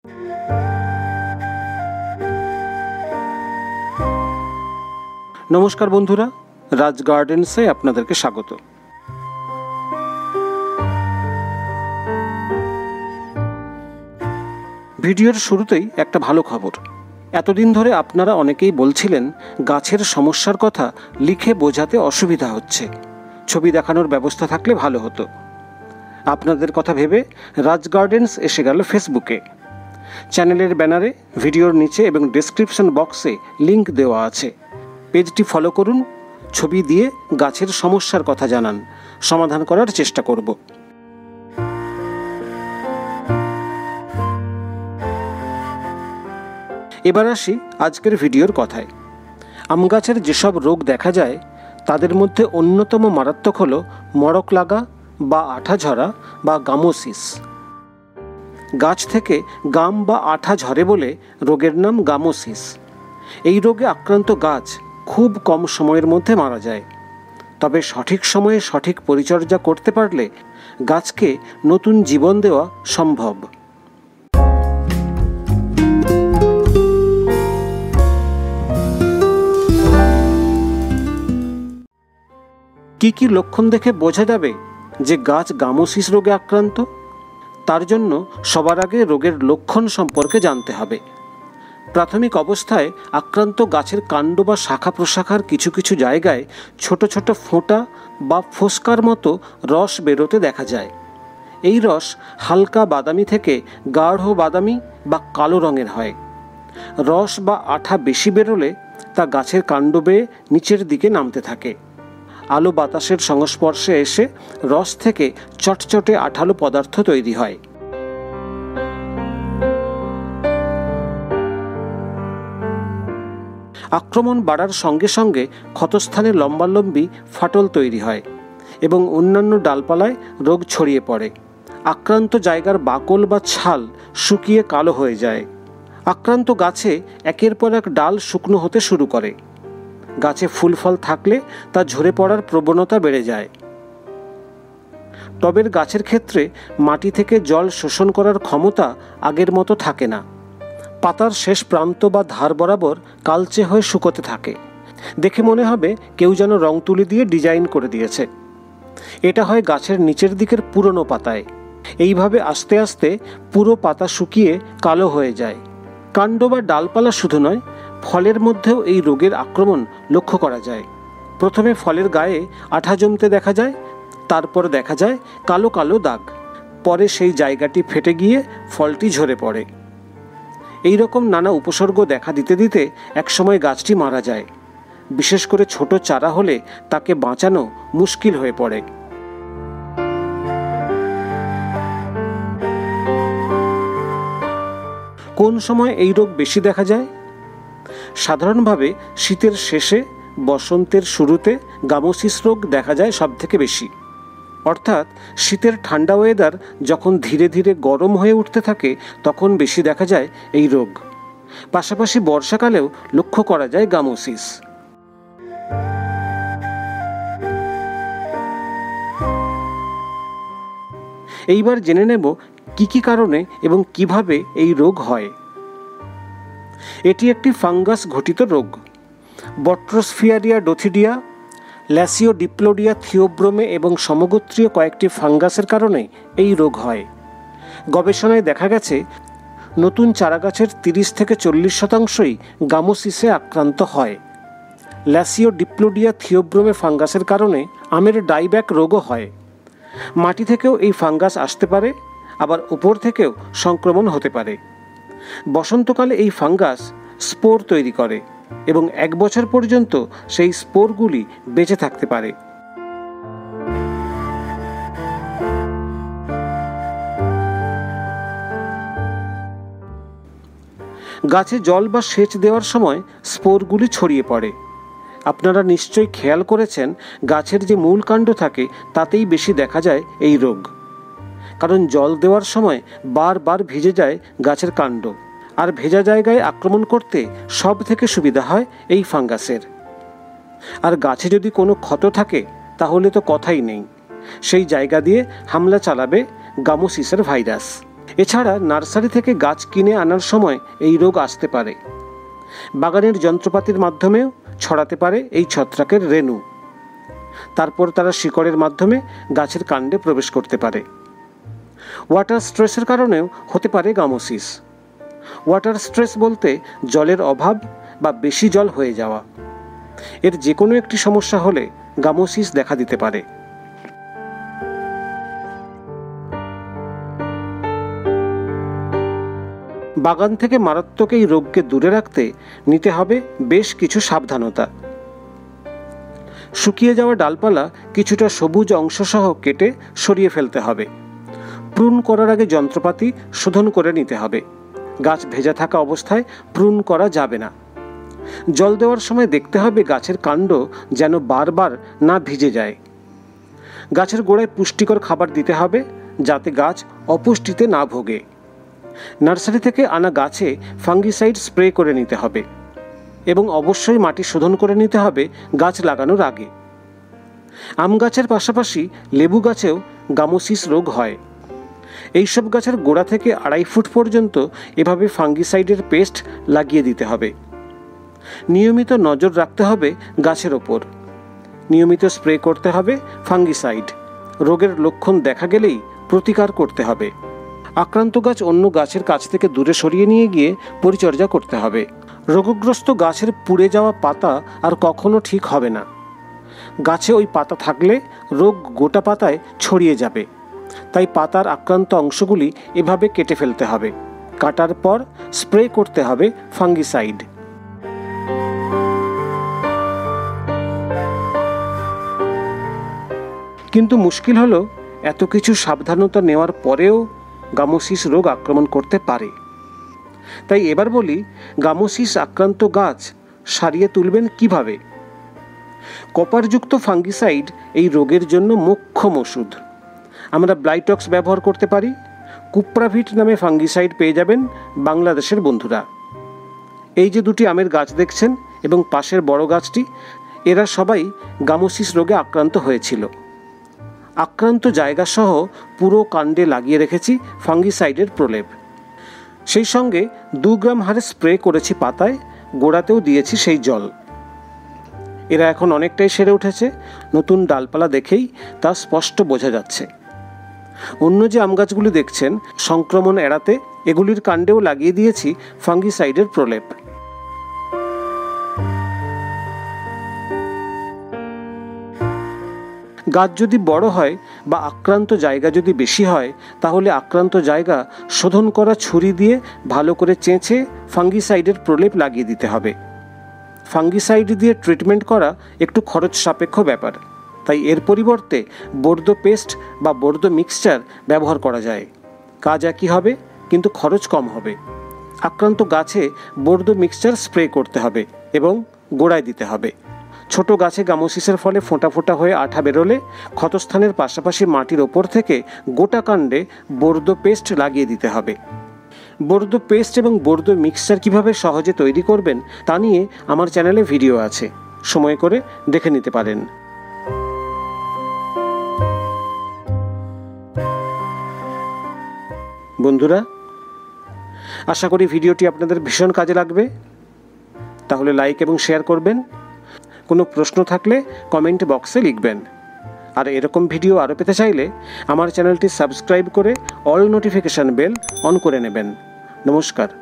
নমস্কার বন্ধুরা, রাজ গার্ডেন্সে আপনাদেরকে স্বাগত। ভিডিওর শুরুতেই একটা ভালো খবর। এতদিন ধরে আপনারা অনেকেই বলছিলেন গাছের সমস্যার কথা লিখে বোঝাতে অসুবিধা হচ্ছে, ছবি দেখানোর ব্যবস্থা থাকলে ভালো হতো। আপনাদের কথা ভেবে রাজ গার্ডেন্স এসে গেল ফেসবুকে। চ্যানেলের ব্যানারে, ভিডিওর নিচে এবং ডেসক্রিপশন বক্সে লিংক দেওয়া আছে। পেজটি ফলো করুন, ছবি দিয়ে গাছের সমস্যার কথা জানান, সমাধান করার চেষ্টা করব। এবার আসি আজকের ভিডিওর কথায়। আম গাছের যেসব রোগ দেখা যায় তাদের মধ্যে অন্যতম মারাত্মক হল মড়ক লাগা বা আঠা ঝরা বা গামোসিস। গাছ থেকে গাম বা আঠা ঝরে বলে রোগের নাম গামোসিস। এই রোগে আক্রান্ত গাছ খুব কম সময়ের মধ্যে মারা যায়। তবে সঠিক সময়ে সঠিক পরিচর্যা করতে পারলে গাছকে নতুন জীবন দেওয়া সম্ভব। কি কি লক্ষণ দেখে বোঝা যাবে যে গাছ গামোসিস রোগে আক্রান্ত? তার জন্য সবার আগে রোগের লক্ষণ সম্পর্কে জানতে হবে। প্রাথমিক অবস্থায় আক্রান্ত গাছের কাণ্ড বা শাখা প্রশাখার কিছু কিছু জায়গায় ছোট ছোট ফোঁটা বা ফোস্কার মতো রস বেরোতে দেখা যায়। এই রস হালকা বাদামি থেকে গাঢ় বাদামি বা কালো রঙের হয়। রস বা আঠা বেশি বেরোলে তা গাছের কাণ্ড বেয়ে নিচের দিকে নামতে থাকে। আলো বাতাসের সংস্পর্শে এসে রস থেকে চটচটে আঠালো পদার্থ তৈরি হয়। আক্রমণ বাড়ার সঙ্গে সঙ্গে ক্ষতস্থানে লম্বালম্বি ফাটল তৈরি হয় এবং অন্যান্য ডালপালায় রোগ ছড়িয়ে পড়ে। আক্রান্ত জায়গার বাকল বা ছাল শুকিয়ে কালো হয়ে যায়। আক্রান্ত গাছে একের পর এক ডাল শুকনো হতে শুরু করে। গাছে ফুল ফল থাকলে তা ঝরে পড়ার প্রবণতা বেড়ে যায়। টবের গাছের ক্ষেত্রে মাটি থেকে জল শোষণ করার ক্ষমতা আগের মতো থাকে না। পাতার শেষ প্রান্ত বা ধার বরাবর কালচে হয়ে শুকোতে থাকে। দেখে মনে হবে কেউ যেন রং তুলি দিয়ে ডিজাইন করে দিয়েছে। এটা হয় গাছের নিচের দিকের পুরনো পাতায়। এইভাবে আস্তে আস্তে পুরো পাতা শুকিয়ে কালো হয়ে যায়। কাণ্ড বা ডালপালা শুধু নয়, ফলের মধ্যেও এই রোগের আক্রমণ লক্ষ্য করা যায়। প্রথমে ফলের গায়ে আঠা জমতে দেখা যায়, তারপর দেখা যায় কালো কালো দাগ। পরে সেই জায়গাটি ফেটে গিয়ে ফলটি ঝরে পড়ে। এই রকম নানা উপসর্গ দেখা দিতে দিতে একসময় গাছটি মারা যায়। বিশেষ করে ছোট চারা হলে তাকে বাঁচানো মুশকিল হয়ে পড়ে। কোন সময় এই রোগ বেশি দেখা যায়? সাধারণভাবে শীতের শেষে, বসন্তের শুরুতে গামোসিস রোগ দেখা যায় সব থেকে বেশি। অর্থাৎ শীতের ঠান্ডা ওয়েদার যখন ধীরে ধীরে গরম হয়ে উঠতে থাকে তখন বেশি দেখা যায় এই রোগ। পাশাপাশি বর্ষাকালেও লক্ষ্য করা যায় গামোসিস। এইবার জেনে নেব কি কি কারণে এবং কিভাবে এই রোগ হয়। এটি একটি ফাঙ্গাস ঘটিত রোগ। বট্রোস্ফিয়ারিয়া ডোথিডিয়া, ল্যাসিওডিপ্লোডিয়া থিওব্রোমে এবং সমগোত্রীয় কয়েকটি ফাঙ্গাসের কারণে এই রোগ হয়। গবেষণায় দেখা গেছে নতুন চারাগাছের 30 থেকে 40% গামোসিসে আক্রান্ত হয়। ল্যাসিওডিপ্লোডিয়া থিওব্রোমে ফাঙ্গাসের কারণে আমের ডাইব্যাক রোগও হয়। মাটি থেকেও এই ফাঙ্গাস আসতে পারে, আবার উপর থেকেও সংক্রমণ হতে পারে। বসন্তকালে এই ফাঙ্গাস স্পোর তৈরি করে এবং 1 বছর পর্যন্ত সেই স্পোরগুলি বেঁচে থাকতে পারে। গাছে জল বা সেচ দেওয়ার সময় স্পোরগুলি ছড়িয়ে পড়ে। আপনারা নিশ্চয়ই খেয়াল করেছেন গাছের যে মূল কাণ্ড থাকে তাতেই বেশি দেখা যায় এই রোগ। কারণ জল দেওয়ার সময় বারবার ভিজে যায় গাছের কাণ্ড, আর ভেজা জায়গায় আক্রমণ করতে সব থেকে সুবিধা হয় এই ফাঙ্গাসের। আর গাছে যদি কোনো ক্ষত থাকে তাহলে তো কথাই নেই, সেই জায়গা দিয়ে হামলা চালাবে গামোসিসের ভাইরাস। এছাড়া নার্সারি থেকে গাছ কিনে আনার সময় এই রোগ আসতে পারে। বাগানের যন্ত্রপাতির মাধ্যমেও ছড়াতে পারে এই ছত্রাকের রেণু। তারপর তারা শিকড়ের মাধ্যমে গাছের কাণ্ডে প্রবেশ করতে পারে। ওয়াটার স্ট্রেসের কারণেও হতে পারে গামোসিস। ওয়াটার স্ট্রেস বলতে জলের অভাব বা বেশি জল হয়ে যাওয়া। এর যে কোনো একটি সমস্যা হলে গামোসিস দেখা দিতে পারে। বাগান থেকে মারাত্মক এই রোগকে দূরে রাখতে নিতে হবে বেশ কিছু সাবধানতা। শুকিয়ে যাওয়া ডালপালা কিছুটা সবুজ অংশ সহ কেটে সরিয়ে ফেলতে হবে। প্রুন করার আগে যন্ত্রপাতি শোধন করে নিতে হবে। গাছ ভেজা থাকা অবস্থায় প্রুন করা যাবে না। জল দেওয়ার সময় দেখতে হবে গাছের কাণ্ড যেন বারবার না ভিজে যায়। গাছের গোড়ায় পুষ্টিকর খাবার দিতে হবে যাতে গাছ অপুষ্টিতে না ভোগে। নার্সারি থেকে আনা গাছে ফাঙ্গিসাইড স্প্রে করে নিতে হবে এবং অবশ্যই মাটি শোধন করে নিতে হবে গাছ লাগানোর আগে। আম গাছের পাশাপাশি লেবু গাছেও গামোসিস রোগ হয়। এইসব গাছের গোড়া থেকে 2.5 ফুট পর্যন্ত এভাবে ফাঙ্গিসাইডের পেস্ট লাগিয়ে দিতে হবে। নিয়মিত নজর রাখতে হবে গাছের ওপর। নিয়মিত স্প্রে করতে হবে ফাঙ্গিসাইড। রোগের লক্ষণ দেখা গেলেই প্রতিকার করতে হবে। আক্রান্ত গাছ অন্য গাছের কাছ থেকে দূরে সরিয়ে নিয়ে গিয়ে পরিচর্যা করতে হবে। রোগগ্রস্ত গাছের পুড়ে যাওয়া পাতা আর কখনো ঠিক হবে না। গাছে ওই পাতা থাকলে রোগ গোটা পাতায় ছড়িয়ে যাবে। তাই পাতার আক্রান্ত অংশগুলি এভাবে কেটে ফেলতে হবে। কাটার পর স্প্রে করতে হবে ফাঙ্গিসাইড। কিন্তু মুশকিল হলো এত কিছু সাবধানতা নেওয়ার পরেও গামোসিস রোগ আক্রমণ করতে পারে। তাই এবার বলি, গামোসিস আক্রান্ত গাছ সারিয়ে তুলবেন কিভাবে। কপারযুক্ত ফাঙ্গিসাইড এই রোগের জন্য মোক্ষম ওষুধ। আমরা ব্লাইটক্স ব্যবহার করতে পারি। কুপ্রাভিট নামে ফাঙ্গিসাইড পেয়ে যাবেন বাংলাদেশের বন্ধুরা। এই যে দুটি আমের গাছ দেখছেন এবং পাশের বড় গাছটি, এরা সবাই গামোসিস রোগে আক্রান্ত হয়েছিল। আক্রান্ত জায়গা সহ পুরো কাণ্ডে লাগিয়ে রেখেছি ফাঙ্গিসাইডের প্রলেপ। সেই সঙ্গে 2 গ্রাম হারে স্প্রে করেছি পাতায়, গোড়াতেও দিয়েছি সেই জল। এরা এখন অনেকটাই সেরে উঠেছে। নতুন ডালপালা দেখেই তা স্পষ্ট বোঝা যাচ্ছে। অন্য যে আম গাছগুলি দেখছেন, সংক্রমণ এড়াতে এগুলির কাণ্ডেও লাগিয়ে দিয়েছি ফাঙ্গিসাইডের প্রলেপ। গাছ যদি বড় হয় বা আক্রান্ত জায়গা যদি বেশি হয়, তাহলে আক্রান্ত জায়গা শোধন করা ছুরি দিয়ে ভালো করে চেঁচে ফাঙ্গিসাইডের প্রলেপ লাগিয়ে দিতে হবে। ফাঙ্গিসাইড দিয়ে ট্রিটমেন্ট করা একটু খরচ সাপেক্ষ ব্যাপার। তাই এর পরিবর্তে বর্দো পেস্ট বা বর্দো মিক্সচার ব্যবহার করা যায়। কাজ একই হবে কিন্তু খরচ কম হবে। আক্রান্ত গাছে বর্দো মিক্সচার স্প্রে করতে হবে এবং গোড়ায় দিতে হবে। ছোট গাছে গামোসিসের ফলে ফোঁটা ফোঁটা হয়ে আঠা বেরোলে ক্ষতস্থানের পাশাপাশি মাটির ওপর থেকে গোটা কাণ্ডে বর্দো পেস্ট লাগিয়ে দিতে হবে। বর্দো পেস্ট এবং বর্দো মিক্সচার কিভাবে সহজে তৈরি করবেন তা নিয়ে আমার চ্যানেলে ভিডিও আছে, সময় করে দেখে নিতে পারেন। বন্ধুরা, আশা করি ভিডিওটি আপনাদের ভীষণ কাজে লাগবে। তাহলে লাইক এবং শেয়ার করবেন। কোনো প্রশ্ন থাকলে কমেন্ট বক্সে লিখবেন। আর এরকম ভিডিও আরও পেতে চাইলে আমার চ্যানেলটি সাবস্ক্রাইব করে অল নোটিফিকেশান বেল অন করে নেবেন। নমস্কার।